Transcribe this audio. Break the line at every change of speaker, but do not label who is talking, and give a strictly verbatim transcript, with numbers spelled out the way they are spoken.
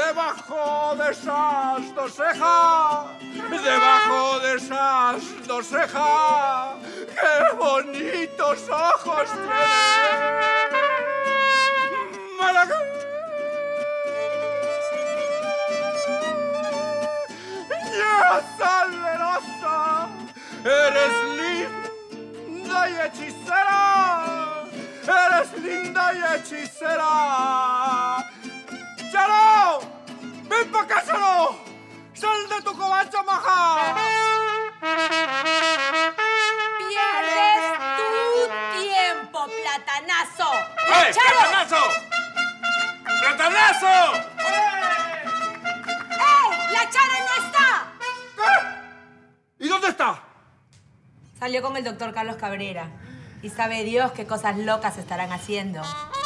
debajo de esas dos cejas, debajo de esas dos cejas, qué bonitos ojos tienes. Malagueña salerosa, eres linda y hechicera, eres linda y hechicera. ¡Charo! ¡Ven pa' acá, Charo! ¡Sal de tu covacha, maja!
¡Pierdes tu tiempo, platanazo!
¡Eh, platanazo! ¡Platanazo!
¡Eh! ¡La Chara no está!
¿Qué? ¿Y dónde está?
Salió con el doctor Carlos Cabrera. Y sabe Dios qué cosas locas estarán haciendo.